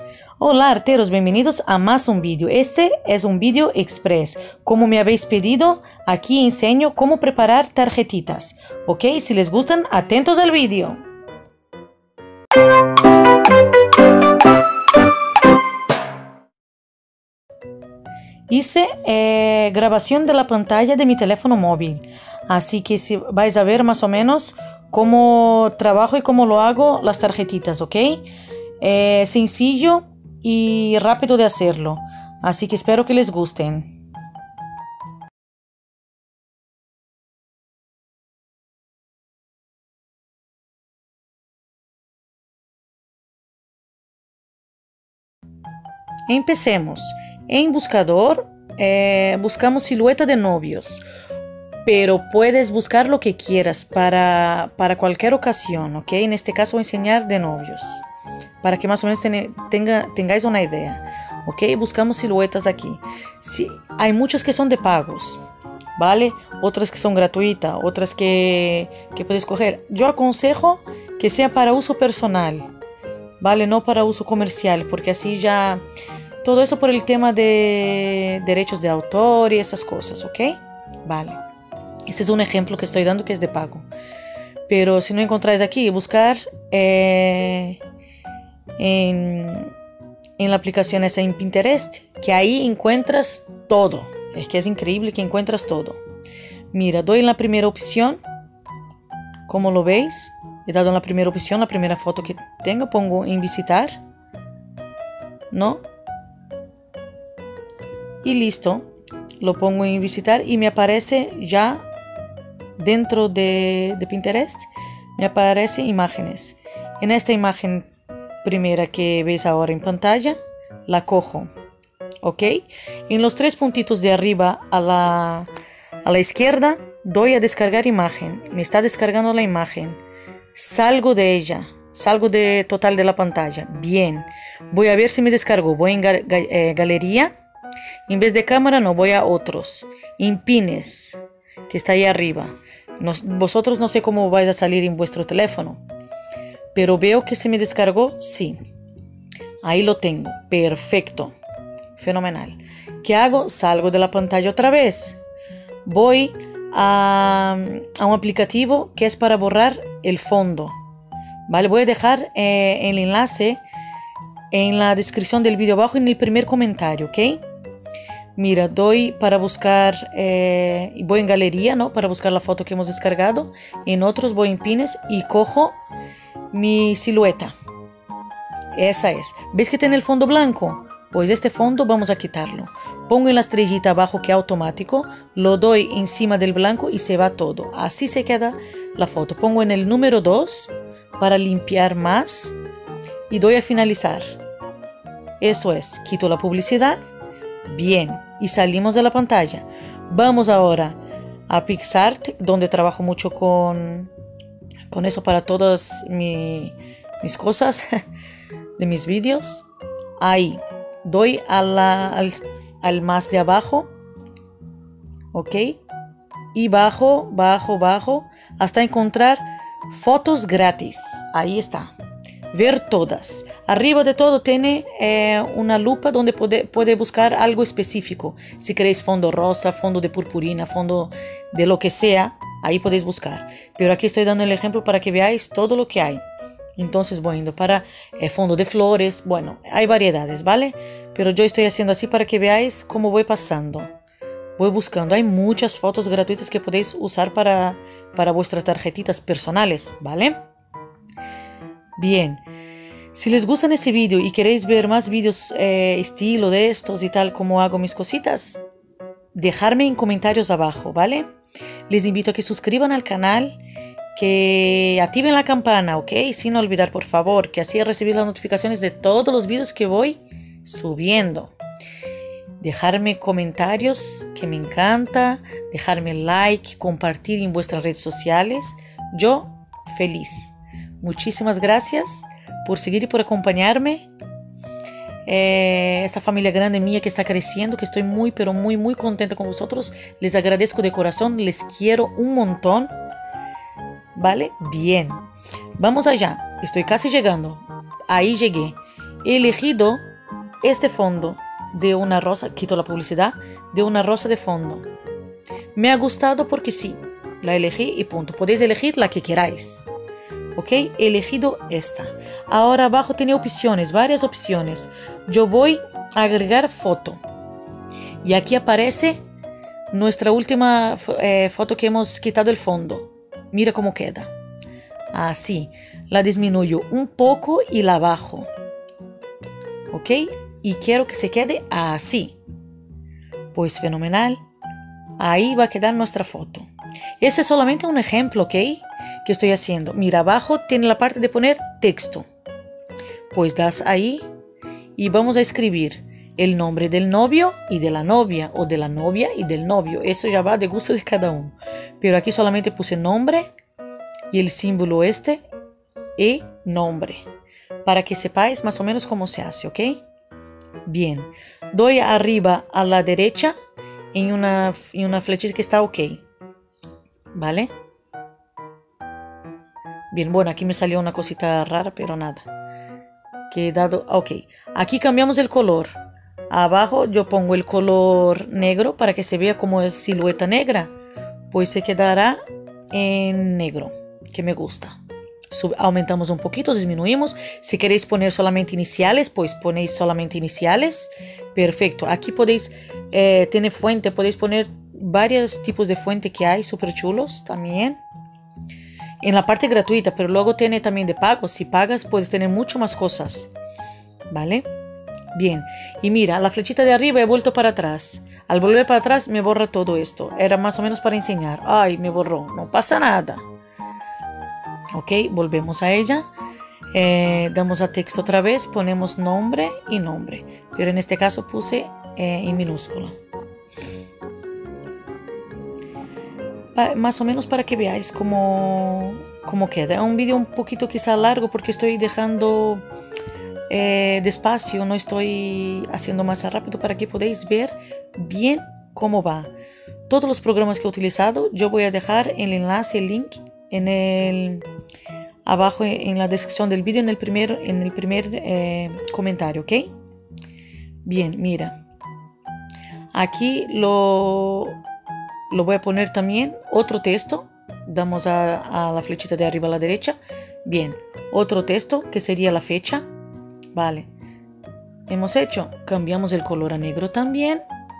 Hola arteros, bienvenidos a más un vídeo. Este es un vídeo express. Como me habéis pedido, aquí enseño cómo preparar tarjetitas. Ok, si les gustan, atentos al vídeo. Hice grabación de la pantalla de mi teléfono móvil. Así que si vais a ver más o menos cómo trabajo y cómo lo hago las tarjetitas, ok. Sencillo y rápido de hacerlo, así que espero que les gusten. Empecemos. En buscador buscamos silueta de novios, pero puedes buscar lo que quieras para cualquier ocasión, ok. En este caso voy a enseñar de novios, para que más o menos tengáis una idea. Ok, buscamos siluetas aquí. Sí, hay muchas que son de pagos, ¿vale? Otras que son gratuitas, otras que puedes coger. Yo aconsejo que sea para uso personal, ¿vale? No para uso comercial, porque así ya... Todo eso por el tema de derechos de autor y esas cosas, ¿ok? Vale. Este es un ejemplo que estoy dando que es de pago. Pero si no encontráis aquí, buscar... en la aplicación esa en Pinterest, que ahí encuentras todo. Es que es increíble que encuentras todo. Mira, doy en la primera opción, como lo veis, he dado en la primera opción, la primera foto que tengo, pongo en visitar, ¿no? Y listo, lo pongo en visitar y me aparece ya dentro de Pinterest, me aparecen imágenes. En esta imagen primera que veis ahora en pantalla, la cojo, ok. En los tres puntitos de arriba a la izquierda doy a descargar imagen. Me está descargando la imagen. Salgo de ella, salgo de total de la pantalla. Bien, voy a ver si me descargó. Voy en galería. En vez de cámara no, voy a otros. En pines, que está ahí arriba. Vosotros no sé cómo vais a salir en vuestro teléfono, pero veo que se me descargó, sí. Ahí lo tengo, perfecto, fenomenal. ¿Qué hago? Salgo de la pantalla otra vez. Voy a un aplicativo que es para borrar el fondo, ¿vale? Voy a dejar el enlace en la descripción del vídeo abajo en el primer comentario, ¿ok? Mira, doy para buscar, voy en galería, ¿no? Para buscar la foto que hemos descargado. En otros voy en pines y cojo mi silueta. Esa es. ¿Ves que tiene el fondo blanco? Pues este fondo vamos a quitarlo. Pongo en la estrellita abajo que es automático, lo doy encima del blanco y se va todo. Así se queda la foto. Pongo en el número 2 para limpiar más y doy a finalizar. Eso es. Quito la publicidad. Bien, y salimos de la pantalla. Vamos ahora a PicsArt, donde trabajo mucho con eso para todas mis cosas de mis vídeos. Ahí, doy al más de abajo, ok, y bajo hasta encontrar fotos gratis. Ahí está. Ver todas. Arriba de todo tiene una lupa donde puede buscar algo específico. Si queréis fondo rosa, fondo de purpurina, fondo de lo que sea, ahí podéis buscar. Pero aquí estoy dando el ejemplo para que veáis todo lo que hay. Entonces voy yendo para fondo de flores. Bueno, hay variedades, ¿vale? Pero yo estoy haciendo así para que veáis cómo voy pasando. Voy buscando. Hay muchas fotos gratuitas que podéis usar para vuestras tarjetitas personales, ¿vale? Bien, si les gustan este vídeo y queréis ver más vídeos estilo de estos y tal como hago mis cositas, dejadme en comentarios abajo, ¿vale? Les invito a que suscriban al canal, que activen la campana, ¿ok? Sin olvidar, por favor, que así recibir las notificaciones de todos los vídeos que voy subiendo. Dejarme comentarios, que me encanta, dejarme like, compartir en vuestras redes sociales. Yo, feliz. Muchísimas gracias por seguir y por acompañarme. Esta familia grande mía que está creciendo, que estoy muy, pero muy, muy contenta con vosotros. Les agradezco de corazón, les quiero un montón. ¿Vale? Bien. Vamos allá. Estoy casi llegando. Ahí llegué. He elegido este fondo de una rosa, quito la publicidad, de una rosa de fondo. Me ha gustado porque sí, la elegí y punto. Podéis elegir la que queráis. Ok, he elegido esta. Ahora abajo tiene opciones, varias opciones. Yo voy a agregar foto. Y aquí aparece nuestra última foto que hemos quitado el fondo. Mira cómo queda. Así, la disminuyo un poco y la bajo. Ok, y quiero que se quede así. Pues fenomenal. Ahí va a quedar nuestra foto. Ese es solamente un ejemplo, ¿ok? Que estoy haciendo. Mira, abajo tiene la parte de poner texto. Pues das ahí y vamos a escribir el nombre del novio y de la novia, o de la novia y del novio. Eso ya va de gusto de cada uno. Pero aquí solamente puse nombre y el símbolo este y nombre, para que sepáis más o menos cómo se hace, ¿ok? Bien, doy arriba a la derecha en una flechita que está ok, ¿vale? Bien, bueno, aquí me salió una cosita rara, pero nada. Quedado, ok. Aquí cambiamos el color. Abajo yo pongo el color negro para que se vea como es silueta negra. Pues se quedará en negro, que me gusta. Aumentamos un poquito, disminuimos. Si queréis poner solamente iniciales, pues ponéis solamente iniciales. Perfecto. Aquí podéis, tiene fuente, podéis poner varios tipos de fuente que hay, súper chulos también. En la parte gratuita, pero luego tiene también de pago. Si pagas, puedes tener mucho más cosas. ¿Vale? Bien. Y mira, la flechita de arriba he vuelto para atrás. Al volver para atrás me borra todo esto. Era más o menos para enseñar. Ay, me borró. No pasa nada. Ok, volvemos a ella. Damos a texto otra vez. Ponemos nombre y nombre. Pero en este caso puse en minúscula. Más o menos para que veáis cómo queda. Es un vídeo un poquito quizá largo porque estoy dejando despacio, no estoy haciendo más rápido para que podáis ver bien cómo va. Todos los programas que he utilizado yo voy a dejar el enlace, el link abajo en la descripción del vídeo en el primer comentario, ¿ok? Bien, mira. Aquí lo voy a poner también otro texto. Damos a la flechita de arriba a la derecha. Bien, otro texto que sería la fecha. Vale. Hemos hecho. Cambiamos el color a negro también.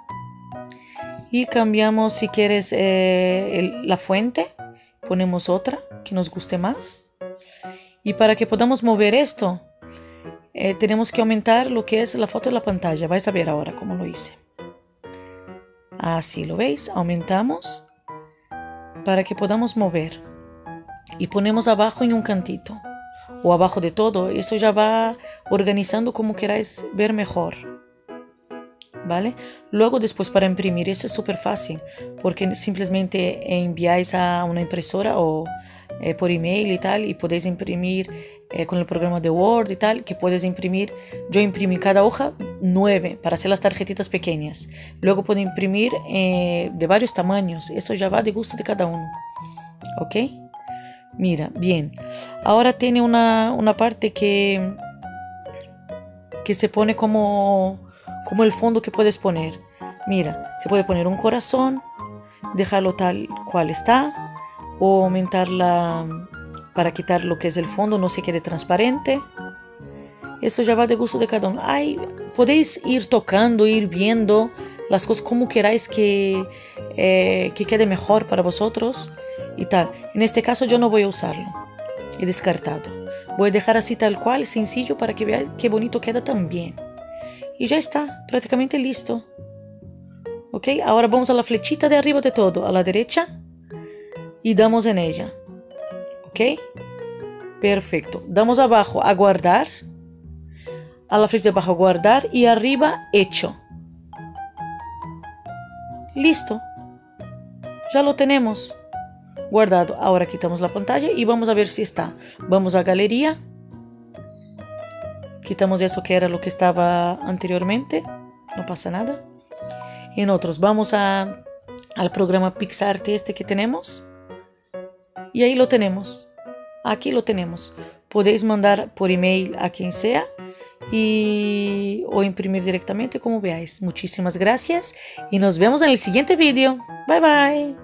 Y cambiamos, si quieres, la fuente. Ponemos otra que nos guste más. Y para que podamos mover esto, tenemos que aumentar lo que es la foto de la pantalla. Vais a ver ahora cómo lo hice. Así lo veis, aumentamos para que podamos mover y ponemos abajo en un cantito o abajo de todo. Eso ya va organizando como queráis ver mejor, ¿vale? Luego después para imprimir, eso es súper fácil porque simplemente enviáis a una impresora o por email y tal, y podéis imprimir con el programa de Word y tal, que puedes imprimir. Yo imprimí cada hoja 9 para hacer las tarjetitas pequeñas. Luego puedo imprimir de varios tamaños. Eso ya va de gusto de cada uno. ¿Ok? Mira, bien. Ahora tiene una parte que se pone como el fondo que puedes poner. Mira, se puede poner un corazón, dejarlo tal cual está, o aumentarla para quitar lo que es el fondo, no se quede transparente. Eso ya va de gusto de cada uno. Podéis ir tocando, ir viendo las cosas como queráis que quede mejor para vosotros y tal. En este caso yo no voy a usarlo, he descartado. Voy a dejar así tal cual, sencillo, para que veáis qué bonito queda también. Y ya está, prácticamente listo. Ok, ahora vamos a la flechita de arriba de todo, a la derecha, y damos en ella. Ok, perfecto. Damos abajo a guardar, a la flecha de abajo guardar y arriba hecho. Listo, ya lo tenemos guardado. Ahora quitamos la pantalla y vamos a ver si está. Vamos a galería, quitamos eso que era lo que estaba anteriormente, no pasa nada. En otros vamos al programa PicsArt este que tenemos. Y ahí lo tenemos. Aquí lo tenemos. Podéis mandar por email a quien sea. o imprimir directamente, como veáis. Muchísimas gracias y nos vemos en el siguiente vídeo. Bye bye.